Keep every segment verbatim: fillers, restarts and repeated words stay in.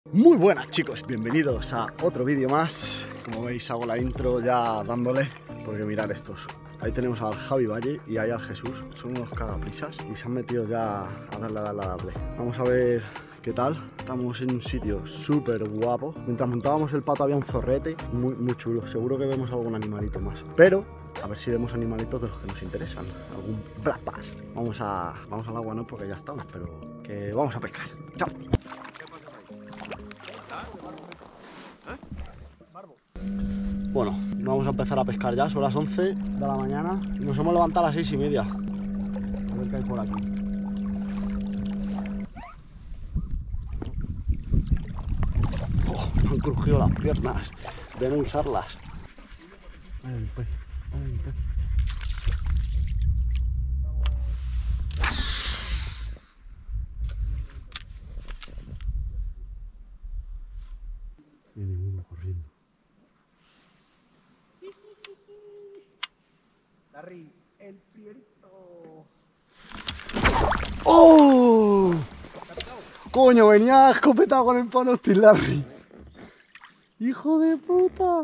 Muy buenas chicos, bienvenidos a otro vídeo más. Como veis hago la intro ya dándole, porque mirad estos. Ahí tenemos al Javi Valle y ahí al Jesús. Son unos cagaprisas y se han metido ya a darle, a darle, a darle. Vamos a ver qué tal. Estamos en un sitio súper guapo. Mientras montábamos el pato había un zorrete muy, muy chulo. Seguro que vemos algún animalito más. Pero a ver si vemos animalitos de los que nos interesan. Algún blapas. Vamos a, vamos al agua, no porque ya estamos, pero que vamos a pescar. Chao. Bueno, vamos a empezar a pescar ya, son las once de la mañana y nos hemos levantado a las seis y media. A ver qué hay por aquí. Oh, me han crujido las piernas de no usarlas. Ay, el pez, ay, el pez. Viene uno corriendo. Larry, el prierito. ¡Oh! Coño, venía escopetado con el Panoptis, Larry. ¡Hijo de puta!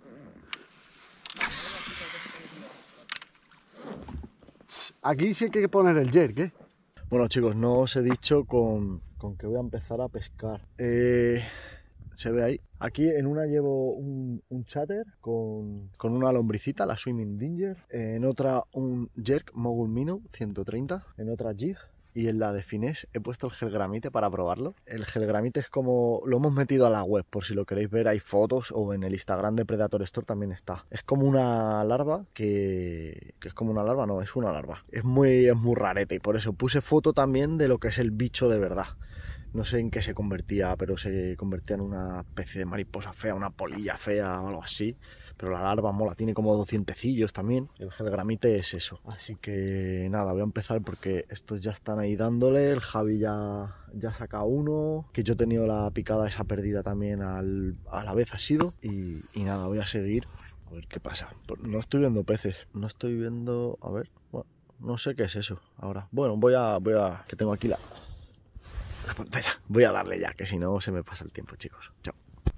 Aquí sí hay que poner el jerk, ¿eh? Bueno chicos, no os he dicho con, con que voy a empezar a pescar. Eh... Se ve ahí. Aquí en una llevo un, un chatter con, con una lombricita, la Swimming Dinger. En otra un jerk Mogul Minnow ciento treinta. En otra jig. Y en la de finés he puesto el gelgramite para probarlo. El gelgramite es como... Lo hemos metido a la web, por si lo queréis ver. Hay fotos o en el Instagram de Predator Store también está. Es como una larva que... que es como una larva, no, es una larva. Es muy, es muy rarete y por eso puse foto también de lo que es el bicho de verdad. No sé en qué se convertía, pero se convertía en una especie de mariposa fea, una polilla fea o algo así. Pero la larva mola, tiene como dos dientecillos también. El gelgramite es eso. Así que nada, voy a empezar porque estos ya están ahí dándole. El Javi ya, ya saca uno. Que yo he tenido la picada esa perdida también al, a la vez ha sido. Y, y nada, voy a seguir. A ver qué pasa. No estoy viendo peces. No estoy viendo... A ver, bueno, no sé qué es eso ahora. Bueno, voy a... Voy a que tengo aquí la... la pantalla. Voy a darle ya, que si no se me pasa el tiempo, chicos. Chao.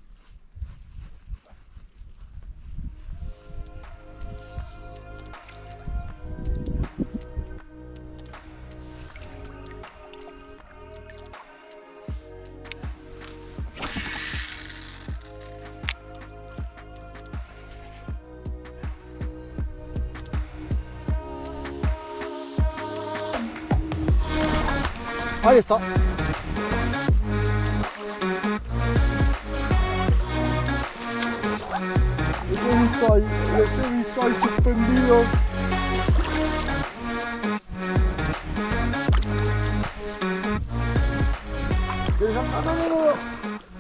Ahí está. Les he visto ahí, les he visto ahí suspendidos. ¡No, no, no, no!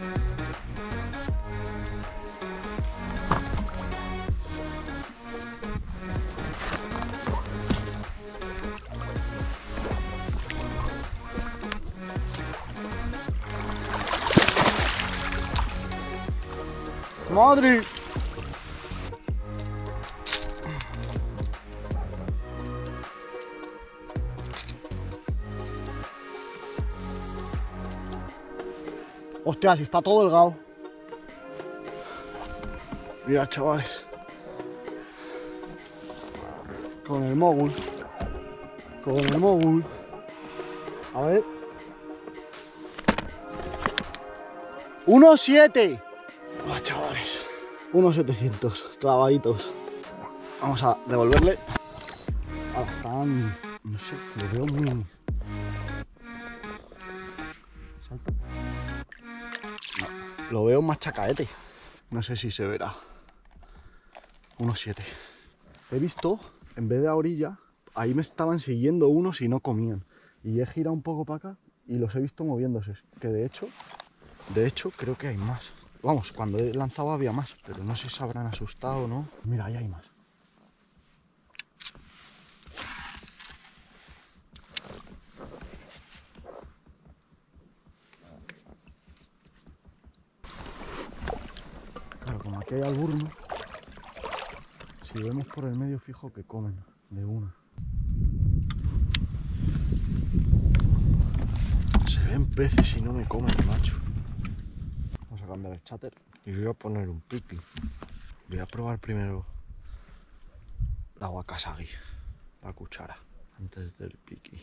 ¡Madre! Hostia, si está todo delgado. Mira, chavales. Con el Mogul. Con el Mogul. A ver. uno siete. Ah, chavales. uno setecientos. Clavaditos. Vamos a devolverle. Ah, están... No sé, lo veo muy... Salta. No, lo veo más chacaete. No sé si se verá. uno siete. He visto, en vez de a orilla, ahí me estaban siguiendo unos y no comían. Y he girado un poco para acá y los he visto moviéndose. Que de hecho, de hecho creo que hay más. Vamos, cuando he lanzado había más, pero no sé si se habrán asustado o no. Mira, ahí hay más. Claro, como aquí hay alburno, si vemos por el medio fijo que comen de una. Se ven peces y no me comen, macho. cambiar el cháter y voy a poner un piqui. Voy a probar primero la Wakasagi, la cuchara, antes del piqui.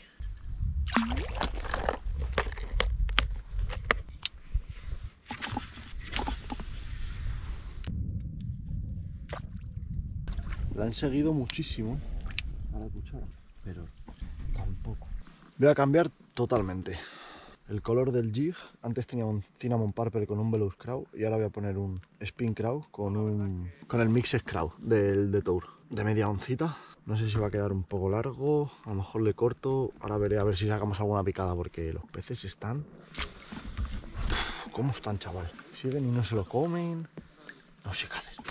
La han seguido muchísimo a la cuchara, pero tampoco. Voy a cambiar totalmente el color del jig. Antes tenía un Cinnamon Purple con un Velouz Crow y ahora voy a poner un Spin Crow con un con el Mixed Crow del Detour de media oncita. No sé si va a quedar un poco largo, a lo mejor le corto. Ahora veré a ver si sacamos alguna picada porque los peces están... ¿Cómo están, chaval? Siguen y no se lo comen. No sé qué hacer.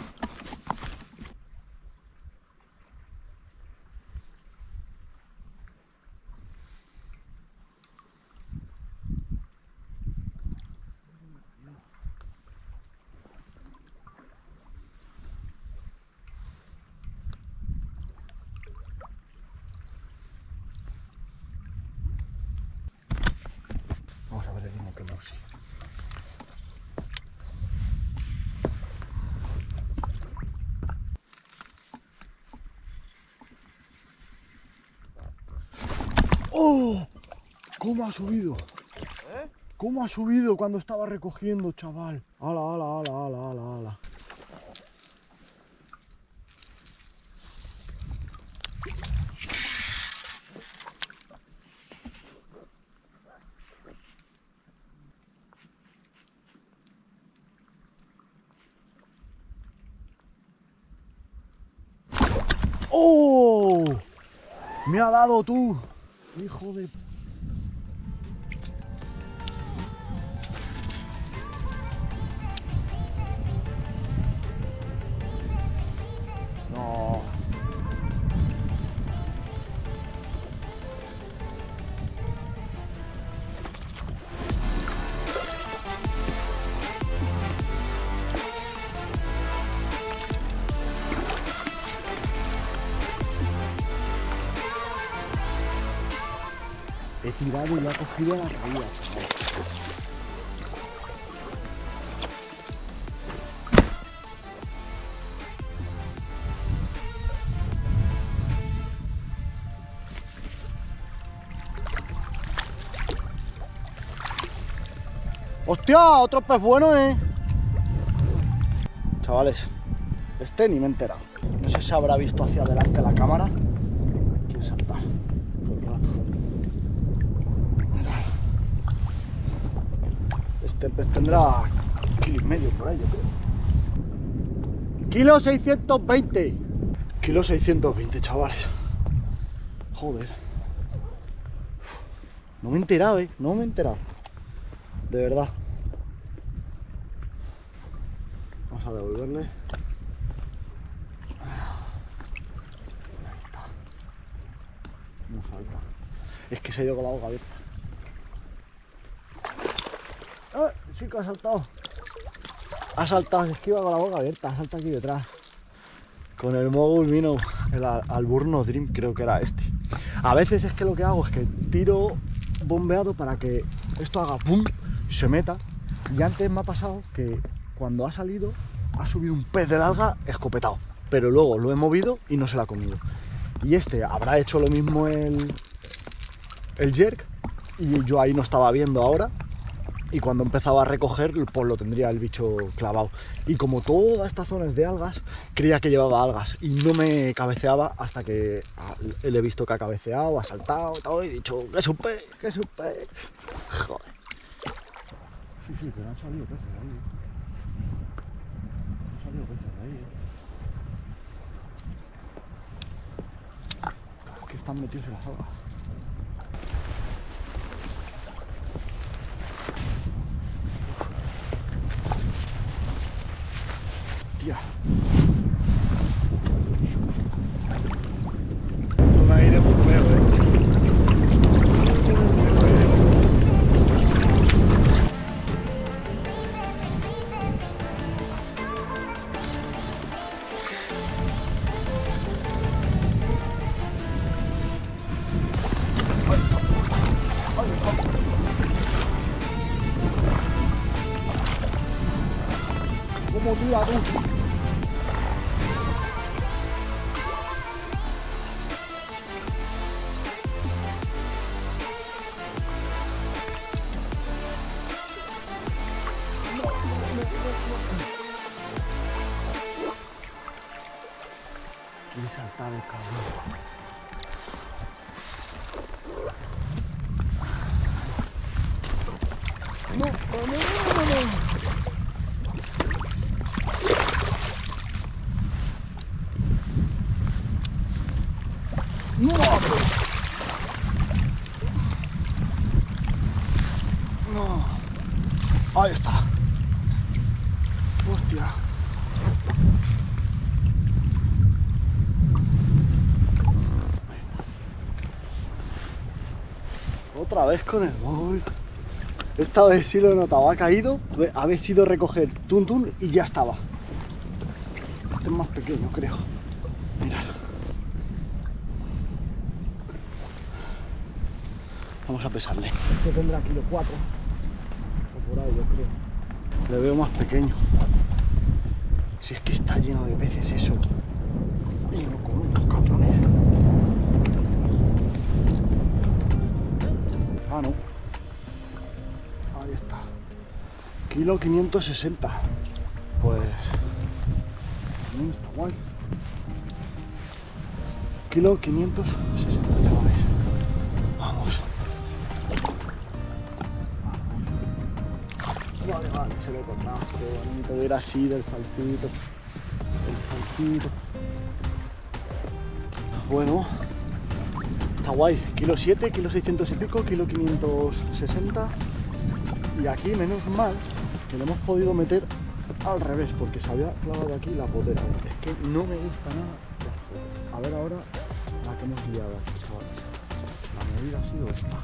Vamos a ver el mismo que Mousy. ¡Oh! ¿Cómo ha subido? ¿Eh? ¿Cómo ha subido cuando estaba recogiendo, chaval? ¡Hala, hala, hala, hala, hala, hala! ¡Oh! ¡Me ha dado tú! ¡Hijo de... No. He tirado y lo ha cogido a la caída, chaval. ¡Hostia! Otro pez bueno, ¿eh? Chavales, este ni me he enterado. No sé si habrá visto hacia adelante la cámara. Quiere saltar todo el rato. Mirad. Este pez tendrá kilo y medio por ahí, yo creo. Kilo seiscientos veinte. Kilo seiscientos veinte, chavales. Joder. No me he enterado, eh. No me he enterado. De verdad. Vamos a devolverle. Ahí está. No salta. Es que se ha ido con la boca abierta. ¡Ah! Sí que ha saltado. Ha saltado, es que iba con la boca abierta. Ha saltado aquí detrás. Con el Mogul Minnow, el Alburno Dream, creo que era este. A veces es que lo que hago es que tiro bombeado para que esto haga pum, se meta. Y antes me ha pasado que cuando ha salido, ha subido un pez del alga escopetado. Pero luego lo he movido y no se lo ha comido. Y este habrá hecho lo mismo el, el jerk. Y yo ahí no estaba viendo ahora. Y cuando empezaba a recoger, pues lo tendría el bicho clavado. Y como toda esta zona es de algas, creía que llevaba algas. Y no me cabeceaba hasta que le he visto que ha cabeceado, ha saltado y todo. Y he dicho, que es un pez, que es un pez. Joder. Sí, sí, pero han salido peces de ahí. Han salido peces de ahí, eh. Claro, que están metidos en las algas. Tía. Un aire muy feo, eh. ¿Cómo tira tú? Quiere saltar el cabrón. No, no, no, no, no, no. No, no. Ahí está. Hostia. Otra vez con el móvil. Esta vez sí lo he notado, ha caído, habéis sido recoger tun tun y ya estaba. Este es más pequeño, creo. Mirad. Vamos a pesarle. Este tendrá kilo cuatro. O por ahí, yo creo. Le veo más pequeño. Si es que está lleno de peces eso. Lleno con unos cabrones. Ah, no. Ahí está. Kilo quinientos sesenta. Pues... también está guay. Kilo quinientos sesenta, chavales. Vamos. Vale, vale, se lo he cortado. Qué bonito ver así del saltito. El saltito. Bueno. Está guay. Kilo siete, kilo seiscientos y pico, kilo quinientos sesenta. Y aquí, menos mal, que le hemos podido meter al revés, porque se había clavado aquí la potera. Es que no me gusta nada las fotos. A ver ahora la que hemos liado aquí, chavales. La medida ha sido esta.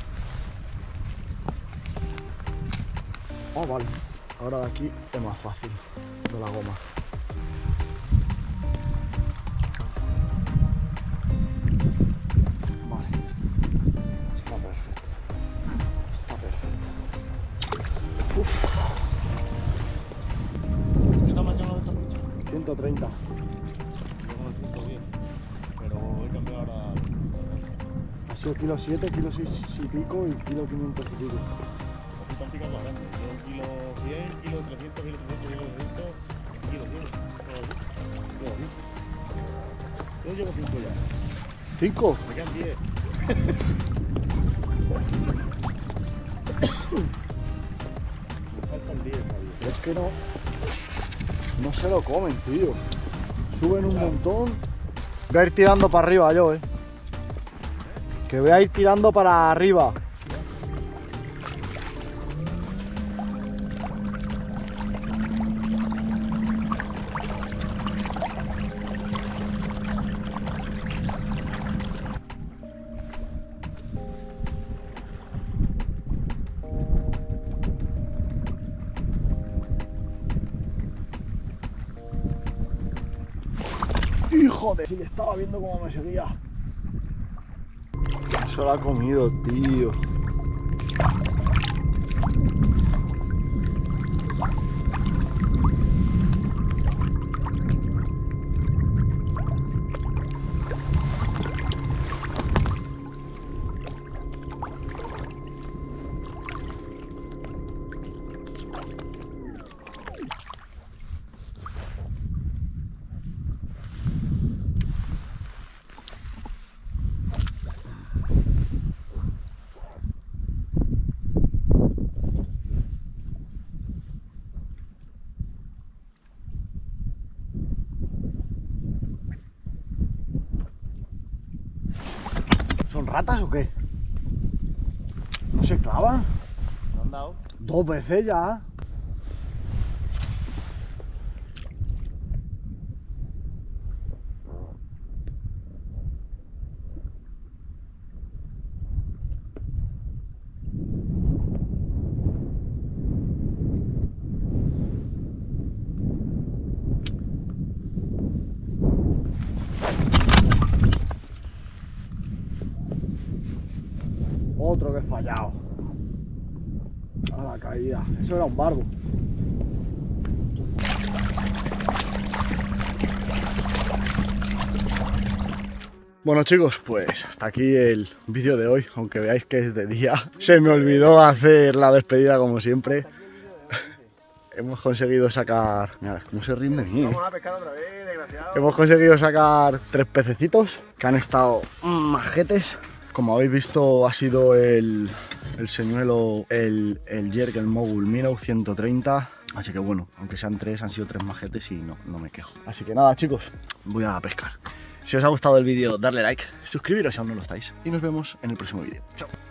Oh, vale. Ahora de aquí es más fácil de la goma. Vale. Está perfecto. Está perfecto. Uf. ¿Qué tamaño lo está mucho? ciento treinta. ciento diez. Pero he cambiado ahora. Ha sido kilo siete, kilo seis y pico y kilo quinientos y pico. Están picando a grande. Yo kilo cien, kilo trescientos, kilo trescientos, kilo trescientos, kilo cien. Todo así. Yo llevo cinco ya. ¿Cinco? Me quedan diez. Me faltan diez todavía. Es que no... No se lo comen, tío. Suben un montón. Voy a ir tirando para arriba yo, eh. Que voy a ir tirando para arriba. Hijo de... Si le estaba viendo cómo me seguía. Eso lo ha comido, tío. ¿Son ratas o qué? ¿No se clavan? ¿Me han dado? Dos veces ya. Otro que he fallado. A la caída. Eso era un barbo. Bueno chicos, pues hasta aquí el vídeo de hoy, aunque veáis que es de día. Se me olvidó hacer la despedida como siempre. Hemos conseguido sacar... Mira, cómo se rinde de mí. Vamos a pescar otra vez, desgraciado. Hemos conseguido sacar tres pececitos que han estado majetes. Como habéis visto, ha sido el, el señuelo, el, el jerk, el mogul Minnow ciento treinta. Así que bueno, aunque sean tres, han sido tres majetes y no, no me quejo. Así que nada chicos, voy a pescar. Si os ha gustado el vídeo, darle like, suscribiros si aún no lo estáis y nos vemos en el próximo vídeo. Chao.